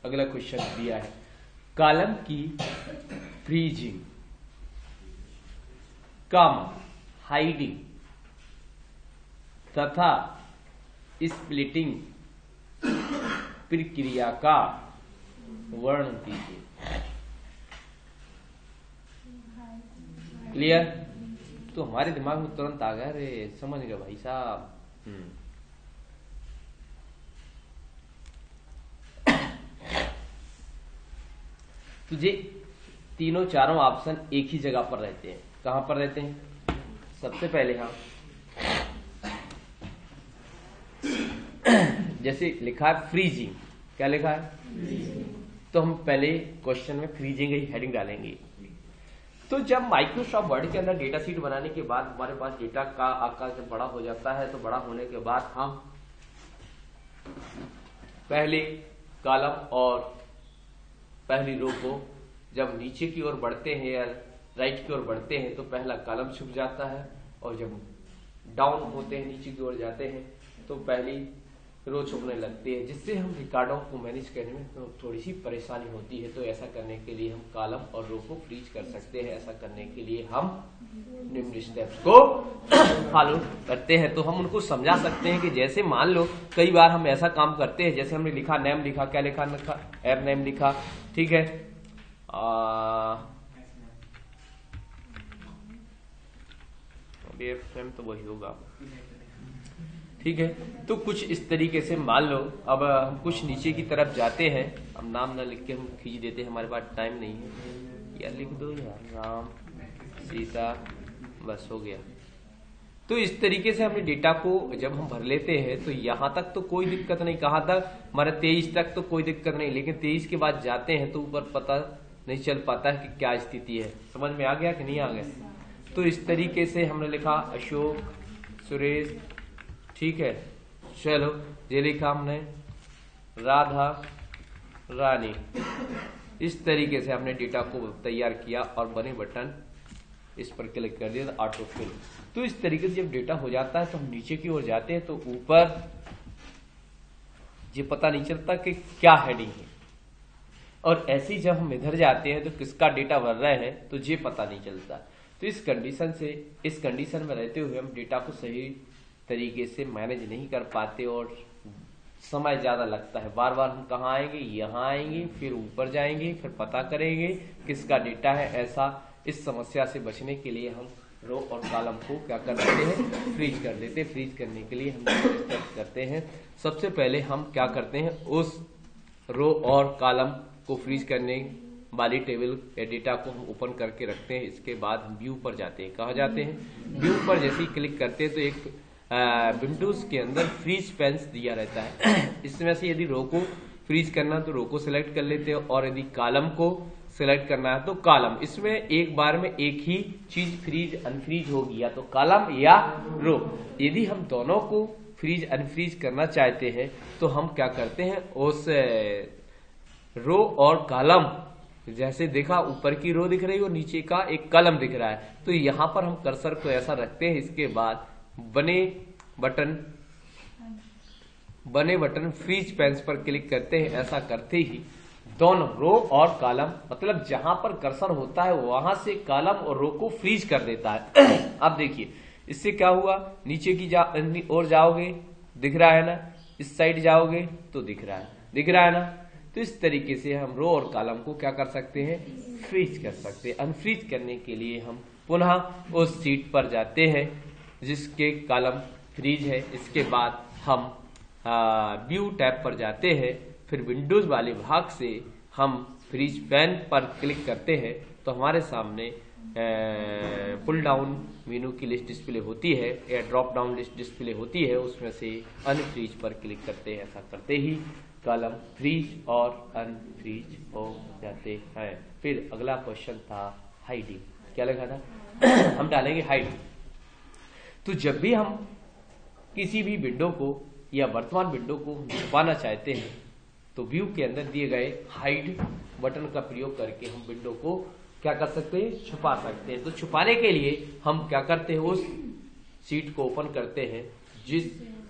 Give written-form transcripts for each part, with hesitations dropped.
अगला क्वेश्चन दिया है, कॉलम की फ्रीजिंग, हाइडिंग तथा स्प्लिटिंग प्रक्रिया का वर्णन कीजिए। क्लियर? तो हमारे दिमाग में तुरंत आ गया, अरे समझ गए भाई साहब। तुझे तीनों चारों ऑप्शन एक ही जगह पर रहते हैं। कहां पर रहते हैं? सबसे पहले हम जैसे लिखा है फ्रीजिंग, क्या लिखा है? तो हम पहले क्वेश्चन में फ्रीजिंग ही हेडिंग डालेंगे। तो जब माइक्रोसॉफ्ट वर्ड के अंदर डेटा शीट बनाने के बाद हमारे पास डेटा का आकार जब बड़ा हो जाता है, तो बड़ा होने के बाद हम पहले कॉलम और पहली रो को जब नीचे की ओर बढ़ते हैं या राइट की ओर बढ़ते हैं तो पहला कॉलम छुप जाता है, और जब डाउन होते हैं नीचे की ओर जाते हैं तो पहली रो छुपने लगती है, जिससे हम रिकॉर्डों को मैनेज करने में तो थोड़ी सी परेशानी होती है। तो ऐसा करने के लिए हम कॉलम और रो को फ्रीज कर सकते हैं। ऐसा करने के लिए हम निम्न स्टेप्स को फॉलो करते हैं। तो हम उनको समझा सकते हैं कि जैसे मान लो कई बार हम ऐसा काम करते हैं, जैसे हमने लिखा नेम लिखा, क्या लिखा? एप नेम लिखा, ठीक है, तो वही होगा, ठीक है। तो कुछ इस तरीके से मान लो अब हम कुछ नीचे की तरफ जाते हैं, अब नाम ना लिख के हम खींच देते हैं, हमारे पास टाइम नहीं है, या लिख दो यार राम सीता, बस हो गया। तो इस तरीके से हमने डेटा को जब हम भर लेते हैं तो यहां तक तो कोई दिक्कत नहीं, कहां तक? हमारे 23 तक तो कोई दिक्कत नहीं, लेकिन 23 के बाद जाते हैं तो ऊपर पता नहीं चल पाता है कि क्या स्थिति है। समझ में आ गया कि नहीं आ गया? तो इस तरीके से हमने लिखा अशोक, सुरेश, ठीक है, चलो ये लिखा हमने राधा, रानी। इस तरीके से हमने डेटा को तैयार किया और बने बटन इस पर क्लिक कर दिया, ऑटो फिल। तो इस तरीके से जब डेटा हो जाता है तो हम नीचे की ओर जाते हैं तो ऊपर ये पता नहीं चलता कि क्या हेडिंग है, और ऐसे ही जब हम इधर जाते हैं तो किसका डेटा भर रहे हैं तो ये पता नहीं चलता। तो इस कंडीशन में रहते हुए हम डेटा को सही तरीके से मैनेज नहीं कर पाते और समय ज्यादा लगता है। बार बार हम कहाँ आएंगे? यहाँ आएंगे, फिर ऊपर जाएंगे, फिर पता करेंगे किसका डेटा है। ऐसा इस समस्या से बचने के लिए हम रो और कॉलम को क्या कर देते हैं? फ्रीज कर देते हैं। फ्रीज करने के लिए हम स्टेप्स करते हैं। सबसे पहले हम क्या करते हैं? उस रो और कॉलम को फ्रीज करने वाली टेबल या डेटा को हम ओपन करके रखते हैं। इसके बाद हम व्यू पर जाते हैं। कहाँ जाते हैं? व्यू पर जैसे ही क्लिक करते हैं तो एक विंडोज के अंदर फ्रीज पेन्स दिया रहता है। इसमें से यदि रो को फ्रीज करना तो रो को सिलेक्ट कर लेते हैं, और यदि कॉलम को सिलेक्ट करना है तो कॉलम। इसमें एक बार में एक ही चीज फ्रीज अनफ्रीज होगी, या तो कॉलम या रो। यदि हम दोनों को फ्रीज अनफ्रीज करना चाहते हैं तो हम क्या करते हैं? उस रो और कॉलम, जैसे देखा ऊपर की रो दिख रही है और नीचे का एक कॉलम दिख रहा है, तो यहां पर हम कर्सर को ऐसा रखते हैं। इसके बाद बने बटन फ्रीज पेन्स पर क्लिक करते हैं। ऐसा करते ही दोनों रो और कॉलम, मतलब जहां पर कर्सर होता है वहां से कॉलम और रो को फ्रीज कर देता है। अब देखिए इससे क्या हुआ? नीचे की ओर जाओगे दिख रहा है ना, इस साइड जाओगे तो दिख रहा है ना। तो इस तरीके से हम रो और कॉलम को क्या कर सकते हैं? फ्रीज कर सकते हैं। अनफ्रीज करने के लिए हम पुनः उस सीट पर जाते हैं जिसके कॉलम फ्रीज है। इसके बाद हम व्यू टैब पर जाते हैं, फिर विंडोज वाले भाग से हम फ्रीज पेन पर क्लिक करते हैं तो हमारे सामने पुल डाउन मेनू की लिस्ट डिस्प्ले होती है या ड्रॉप डाउन लिस्ट डिस्प्ले होती है। उसमें से अनफ्रीज पर क्लिक करते हैं। ऐसा करते ही कॉलम फ्रीज और अनफ्रीज हो जाते हैं। फिर अगला क्वेश्चन था हाइडिंग। क्या लिखा था? हम डालेंगे हाइड। तो जब भी हम किसी भी विंडो को या वर्तमान विंडो को छुपाना चाहते हैं तो व्यू के अंदर दिए गए हाइड बटन का प्रयोग करके हम विंडो को क्या कर सकते हैं? छुपा सकते हैं। तो छुपाने के लिए हम क्या करते हैं? उस सीट को ओपन करते हैं जिस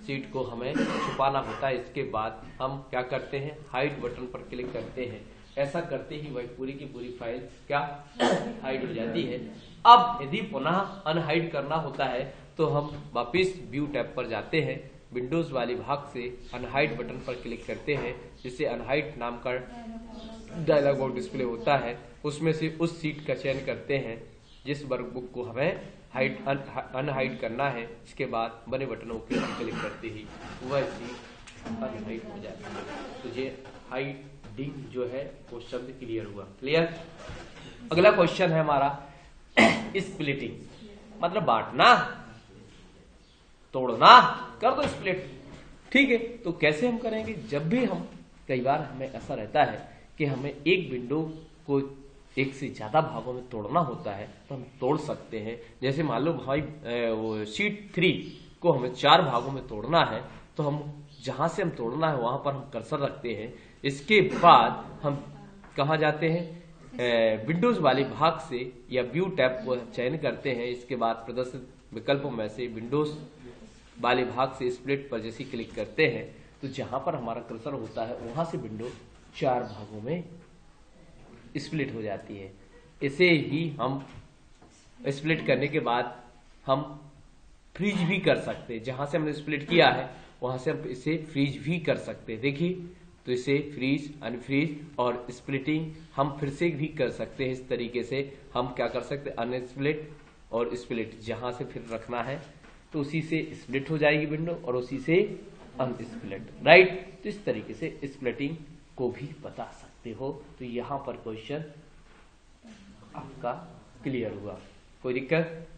सीट को हमें छुपाना होता है। इसके बाद हम क्या करते हैं, हाइड बटन पर क्लिक करते हैं। ऐसा करते ही वह पूरी की पूरी फाइल क्या हाइड हो जाती है। अब यदि पुनः अनहाइड करना होता है तो हम वापिस व्यू टैब पर जाते हैं, विंडोज वाले भाग से अनहाइड बटन पर क्लिक करते हैं, जिससे अनहाइड नाम का डायलॉग बॉक्स डिस्प्ले होता है। उसमें से उस सीट का चयन करते हैं जिस वर्कबुक को हमें अनहाइड करना है। इसके बाद बने बटनों के क्लिक करते ही वह सीट अनहाइड हो जाती है। तो ये हाइडिंग जो है वो शब्द क्लियर हुआ। क्लियर। अगला क्वेश्चन है हमारा स्प्लिटिंग, मतलब बांटना, तोड़ना, कर दो स्प्लिट। ठीक है, तो कैसे हम करेंगे, जब भी हम, कई बार हमें ऐसा रहता है कि हमें एक विंडो को एक से ज्यादा भागों में तोड़ना होता है, तो हम तोड़ सकते हैं। जैसे मान लो भाई वो शीट 3 को हमें 4 भागों में तोड़ना है, तो हम जहां से हम तोड़ना है वहां पर हम कर्सर रखते हैं। इसके बाद हम कहा जाते हैं, विंडोज वाले भाग से या व्यू टैब को चयन करते हैं। इसके बाद प्रदर्शित विकल्पों में से विंडोज वाले भाग से स्प्लिट पर जैसे क्लिक करते हैं, तो जहां पर हमारा कर्सर होता है वहां से विंडो 4 भागों में स्प्लिट हो जाती है। इसे ही हम स्प्लिट करने के बाद हम फ्रीज भी कर सकते हैं। जहां से हमने स्प्लिट किया है वहां से हम इसे फ्रीज भी कर सकते हैं। देखिए, तो इसे फ्रीज, अनफ्रीज और स्प्लिटिंग हम फिर से भी कर सकते हैं। इस तरीके से हम क्या कर सकते हैं, अनस्प्लिट और स्प्लिट जहां से फिर रखना है तो उसी से स्प्लिट हो जाएगी विंडो और उसी से अनस्प्लिट, राइट। तो इस तरीके से स्प्लिटिंग को भी बता सकते हो। तो यहां पर क्वेश्चन आपका क्लियर हुआ। कोई दिक्कत?